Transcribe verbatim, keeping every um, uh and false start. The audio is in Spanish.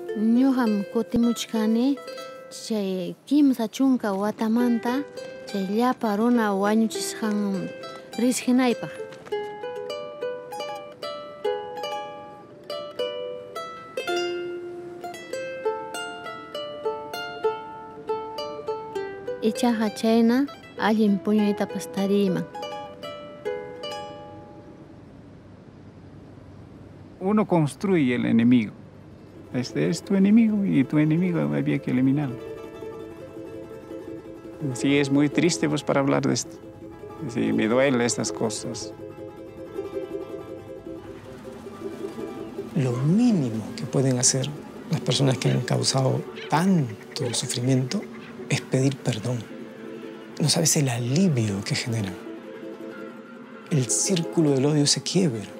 Ñuqam kutimuchkani chay kimsa chunka watamanta chay llapa runa wañuchisqan riqsinaypaq. Ichaqa chayna allin puñuytapas tariman. Uno construye el enemigo. Este es tu enemigo y tu enemigo había que eliminarlo. Sí, es muy triste pues para hablar de esto. Sí, me duelen estas cosas. Lo mínimo que pueden hacer las personas que han causado tanto sufrimiento es pedir perdón. No sabes el alivio que genera. El círculo del odio se quiebra.